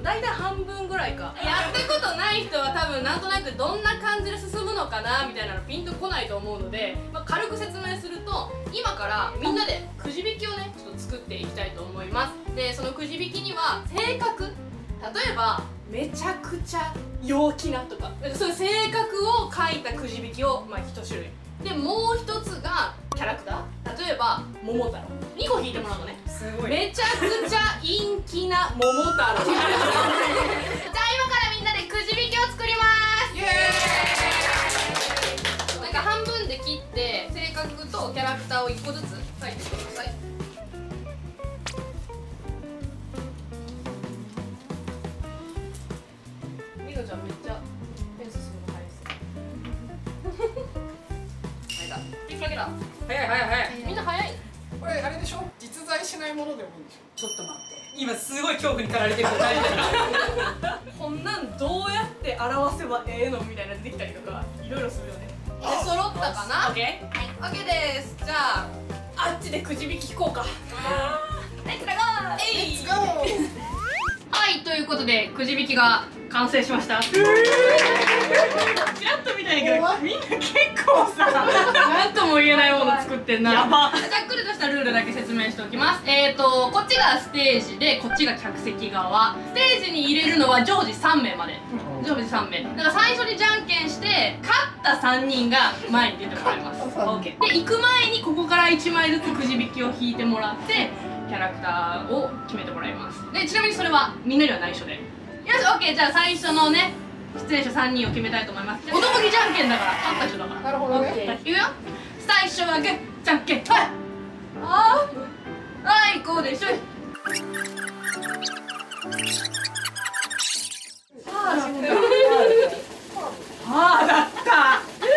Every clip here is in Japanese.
大体半分ぐらいか。やったことない人は多分なんとなくどんな感じで進むのかなみたいなのピンとこないと思うので、軽く説明すると、今からみんなでくじ引きをねちょっと作っていきたいと思います。でそのくじ引きには性格、例えばめちゃくちゃ陽気なとか、そういう性格を書いたくじ引きを1種類で、もう一つがキャラクター、例えば桃太郎2個引いてもらうのね。すごいめちゃくちゃ陰気な桃太郎じゃあ今からみんなでくじ引きを作ります。イエーイ。なんか半分で切って性格とキャラクターを1個ずつ書いてください。みのちゃんめっちゃペンスするの早いっす。はいだ引っ掛けた。早い早い早い、みんな早い。 これあれでしょ、実在しないものでもいいんでしょ。 ちょっと待って、今すごい恐怖に駆られてる。 こんなんどうやって表せばええのみたいな出てきたりとかいろいろするよね。で揃ったかな。 OK はい OK です。じゃああっちでくじ引き引こうか。レッツゴー。 レッツゴー。 はい、ということでくじ引きが完成しました。 ちらっと見たんやけど、みんな結構さ、 なんとも言えないもの作ってんな。 やば。 ざっくりとしたルールだけ説明しておきます。こっちがステージで、こっちが客席側。ステージに入れるのは常時3名まで。常時3名。だから最初にじゃんけんして、勝った3人が前に出てもらいます。OK。で、行く前にここから1枚ずつくじ引きを引いてもらって、キャラクターを決めてもらいます。で、ちなみにそれはみんなには内緒で。よし、OK。じゃあ最初のね、出演者3人を決めたいと思います。おとぼぎじゃんけんだから、勝った人だから。 なるほどね。 いくよ。最初はグー、じゃんけん、はい。ああ、はい、こうでしょ。 ああだった。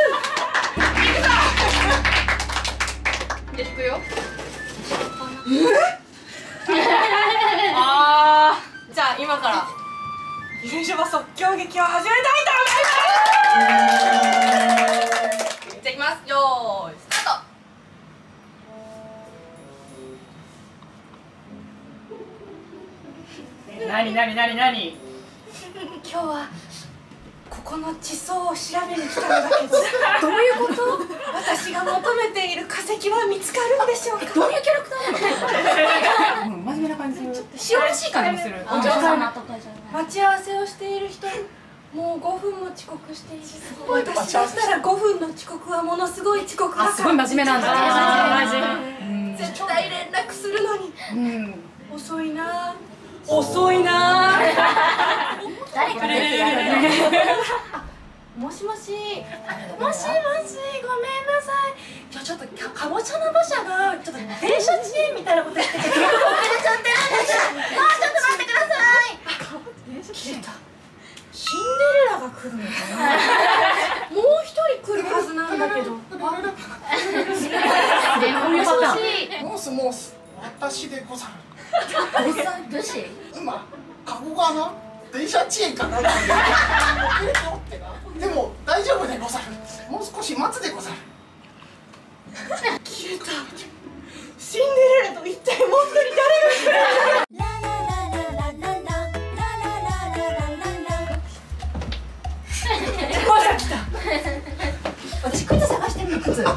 で、引くよ。 ああ、 じゃあ今から優勝は即興劇を始めたいと思います。 じゃあいきます。よーいスタート。なになになになに。 今日はここの地層を調べに来たのだけど、どういうこと？私が求めている化石は見つかるんでしょうか？どういうキャラクターなの？ 真面目な感じする。 しおらしい感じもする。 お嬢様とかじゃない。 待ち合わせをしている人、もう5分も遅刻している。私だったら5分の遅刻はものすごい遅刻だから。 すごい真面目なんだ。 絶対連絡するのに。遅いな。 遅いな。 誰か出てやるの。 もしもし。 もしもし、ごめんなさい。今日ちょっとかぼちゃの馬車がちょっと電車遅延みたいなこと言ってて結構遅れちゃってるんですよ。もうちょっと待ってください。 消えた。シンデレラが来るのかな。もう一人来るはずなんだけど。 モースモース、私でござる。 武士？ 今カゴがな、電車遅延かなって遅れておってな。でも大丈夫でござる。もう少し待つでござる。 消えた。シンデレラと一体もう一人誰が来る？まだ来た。 私靴探してるの。靴。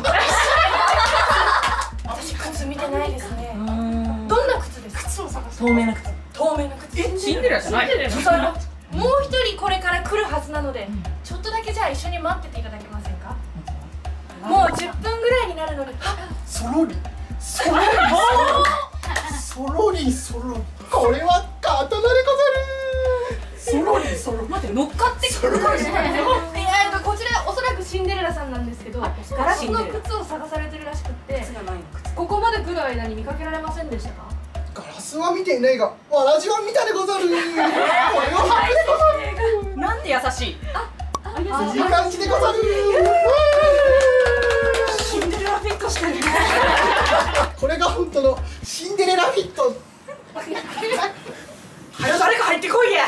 私靴見てないですね。どんな靴ですか？靴を探して。 透明な靴。 透明な靴。 シンデレラじゃない。 もう一人これから来るはずなので、ちょっとだけじゃあ一緒に待ってていただけませんか？もう10分ぐらいになるので。 そろりそろりそろりそろり、これは刀でござる。そろりそろり。 待って、乗っかってくる。 こちらおそらくシンデレラさんなんですけど、ガラスの靴を探されてるらしくって、ここまで来る間に見かけられませんでしたか？ ガラスは見ていないが、わらじは見たでござる。これは初でござる。 なんて優しい。 いい感じでござる。 シンデレラフィットしてる。 これが本当のシンデレラフィット。 はよ誰か入ってこいや。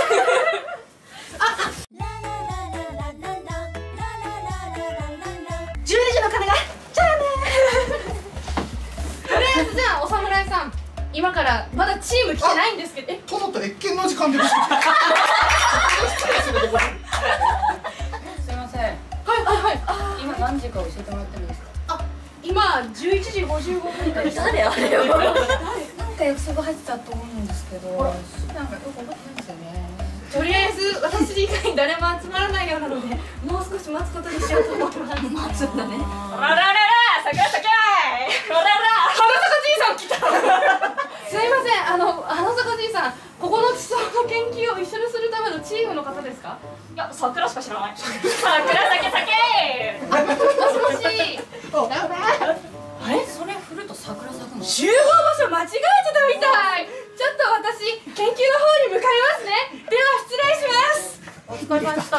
12時の鐘が。じゃあね。とりあえずじゃあお侍さん、 今からまだチーム来てないんですけど、 殿と謁見の時間でございます。失礼するでございます。 すいません。 はい今何時か教えてもらってもいいですか？ 今11時55分です。 誰あれよ。 なんか約束入ってたと思うんですけど、なんかよく覚えてないんですよね。 とりあえず私以外に誰も集まらないようなので、もう少し待つことにしようと思います。 待つんだね。 あららら、酒酒。あらら、花坂じいさん来た。 すいません、花坂じいさん、ここの地層の研究を一緒にするためのチームの方ですか？ いや、桜しか知らない。桜酒酒。 もしもし。 あれ、それ振ると桜咲くの？ 集合場所間違えてたみたい。ちょっと私研究の方に向かいますね。では失礼します。 お疲れ様でした。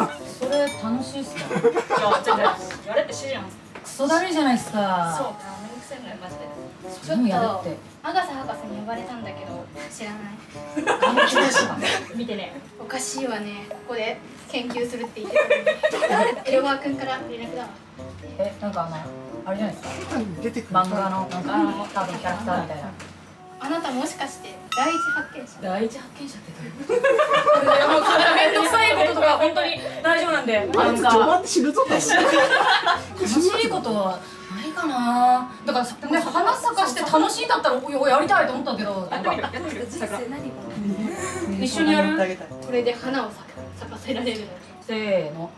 それ楽しいっすか？いや、ちょっとやれって指示なんです。クソだるいじゃないですか。 そう、めんどくせえんだよマジで。 ちょっとやるって。 アガサ博士に呼ばれたんだけど知らない。 本気でした。 見てね。 おかしいわね。ここで研究するって言ってたのに。江戸川くんから連絡だわ。 なんかあれじゃないですか。 出てくる漫画のなんか多分キャラクターみたいな。 あなたもしかして第一発見者？ 第一発見者ってどういうこと？いやもうそんな面倒くさいこととか本当に大丈夫なんで。 あいつ序盤で死ぬぞだ。 楽しいことはないかな。だからね、花咲かして楽しいんだったらやりたいと思ったけど。 人生何？ 一緒にやる？ これで花を咲かせられるの。 せーの。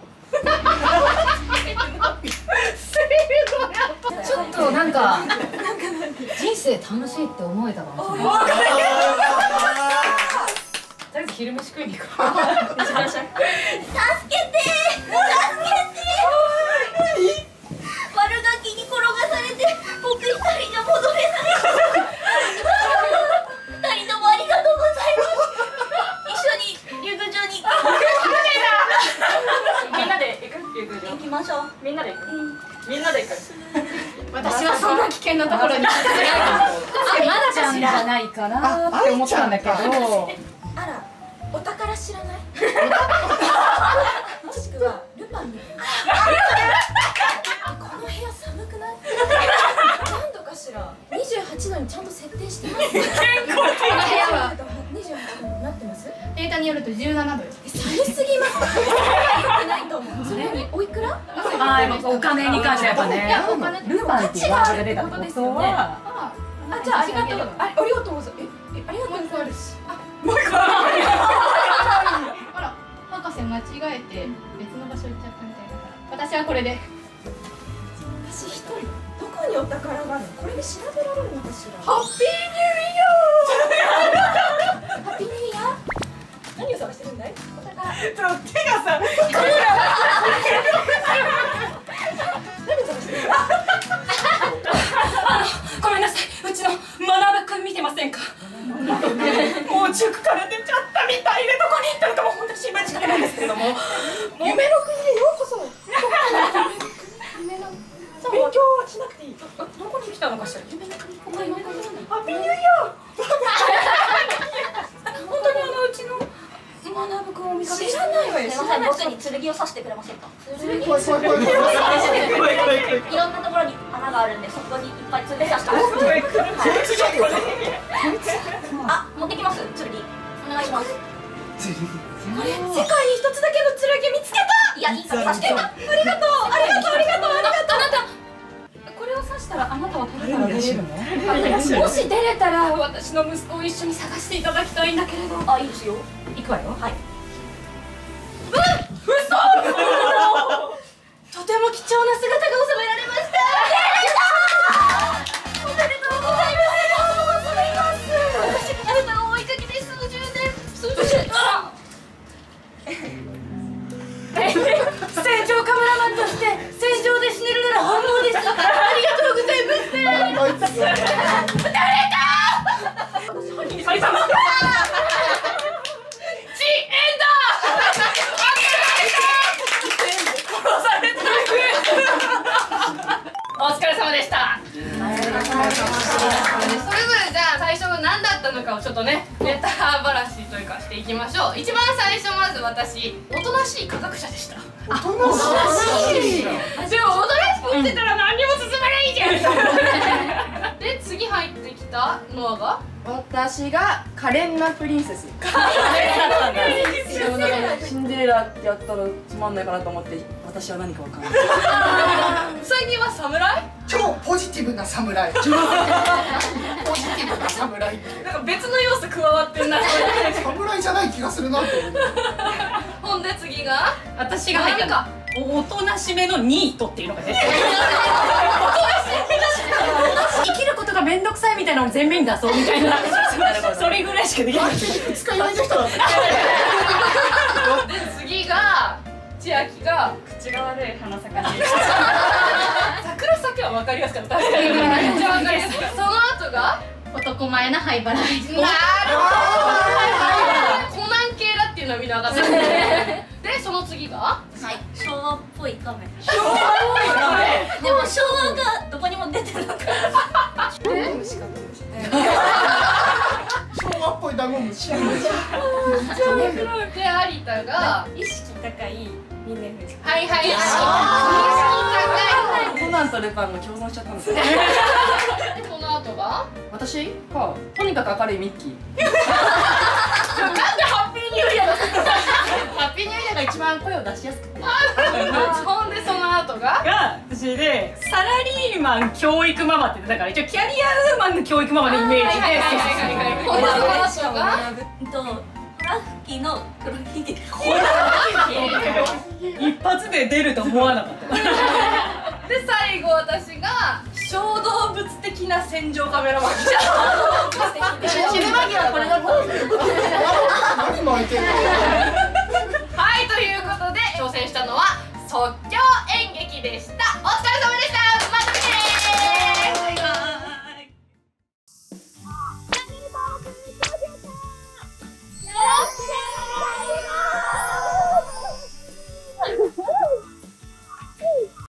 ちょっとなんか人生楽しいって思えたかもしれない。とりあえず昼飯食いに行こう。 助けて助けて悪ガキに転がされて僕一人じゃ戻れない二人ともありがとうございます。一緒に陸上にみんなで行く？ 行きましょう。 みんなで行く？みんなで行く？ 私はそんな危険なところに。 まだちゃんじゃないかなって思ったんだけど。 あら、お宝知らない？もしくはルパンに。この部屋寒くない？何度かしら。28度にちゃんと設定してます。 この部屋は 28度になってます？ データによると17度です。 寒すぎます。良くないと思う。それにおいくら？ お金に関してはやっぱね。 いやお金ルパンっていうワードが出たってことは。 あ、じゃあありがとう。ありがとうございます。ありがとうございます。 もう一個ある。 あら、博士間違えて別の場所行っちゃったみたいだから私はこれで。 私一人どこにお宝があるの？これで調べられるのかしら？ ハッピーハッピーニューイヤー。何を探してるんだい？お宝。 ニューイヤー。手がさ。ごめんなさい、うちの学くん見てませんか？もう塾から出ちゃったみたいでどこに行ったのかも本当に心配しかけないんですけども。 夢の国へようこそ。 勉強はしなくていい。どこに来たのかしら。夢の国。ハッピーニューイヤー。本当にうちの学くんを見かけ。 知らないわよ。すみません、僕に剣を刺してくれませんか？剣。 怖い怖い怖い怖い怖いいろんなところに穴があるんで、そこにいっぱい剣刺してます。あ、持ってきます。剣。お願いします。世界に一つだけの剣見つけた。いや、いいから刺して。ありがとう。ありがとう。ありがとう。ありがとう。あなた。 これを刺したらあなたは旅から出れるの？ もし出れたら私の息子を一緒に探していただきたいんだけれど。 あ、いいですよ。 行くわよ。 はい。 とても貴重な姿が収められました。 おめでとうございます。ありがとうございます。 私あなたを追いかけて数十年。 戦場カメラマンとして戦場で死ねるなら本望です。ありがとうございます。 お疲れ様でした。それぞれじゃあ最初何だったのかをちょっとねネタ話というかしていきましょう。一番最初まず私おとなしい科学者でした。 おとなしい。 でもおとなしくしてたら何にも進まないじゃん。で次入ってきたたノアが私が可憐なプリンセス。 だったんだ。 でもなんかシンデレラってやったらつまんないかなと思って、私は何かわかんない。 ウサギは侍？ 超ポジティブな侍。ポジティブな侍って。 なんか別の要素加わってんな。 侍じゃない気がするなって思う。 ほんで次が私が入ったか。おとなしめのニートっていうのが出てる。生きることが面倒くさいみたいなのを全面に出そうみたいな。それぐらいしかできない。 二日酔いの人だった。 で次が千秋が口が悪い花咲かし。 桜咲は分かりやすかった。確かにめっちゃ分かりやすかった。その後が男前な灰原。 なるほど。コナン系だっていうのはみんな分かった。でその次がはい昭和っぽい仮面。 昭和っぽいカメ。 でも昭和がどこにも出てなかった。 昭和っぽいダゴムシ。 で有田が意識高い峰富士。 はいはい。意識高い。 コナンとルパンが共存しちゃったんですよ。 でその後が私か、とにかく明るいミッキー。 なんでハッピーニューイヤーだったの？ ハッピーニューイヤーが一番声を出しやすくて。 ほんでその後が私でサラリーマン教育ママってだから一応キャリアウーマンの教育ママのイメージで。 ほんでその後がホラ吹きの黒ひげ。 一発で出ると思わなかった。 で最後私が小動物的な戦場カメラマン。 死ぬ間際これだったんですよ。 何巻いてんの。 はいということで挑戦したのは即興演劇でした。お疲れ様。